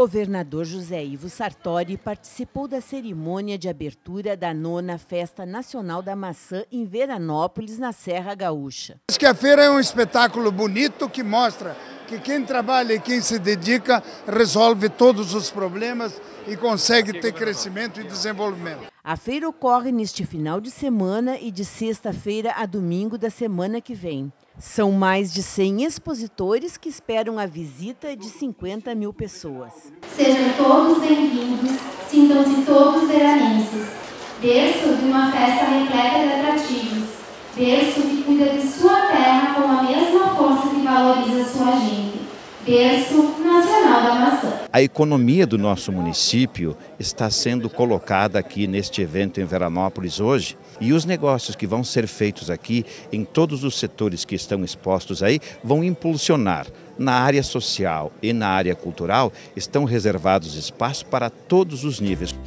governador José Ivo Sartori participou da cerimônia de abertura da 9ª Festa Nacional da Maçã em Veranópolis, na Serra Gaúcha. Acho que a feira é um espetáculo bonito que mostra que quem trabalha e quem se dedica resolve todos os problemas e consegue ter crescimento e desenvolvimento. A feira ocorre neste final de semana e de sexta-feira a domingo da semana que vem. São mais de 100 expositores que esperam a visita de 50 mil pessoas. Sejam todos bem-vindos, sintam-se todos veranenses. Berço de uma festa repleta de atrativos. Berço que cuida de sua terra com a mesma força que valoriza sua gente. Berço Nacional da Maçã. A economia do nosso município está sendo colocada aqui neste evento em Veranópolis hoje, e os negócios que vão ser feitos aqui em todos os setores que estão expostos aí vão impulsionar. Na área social e na área cultural estão reservados espaços para todos os níveis.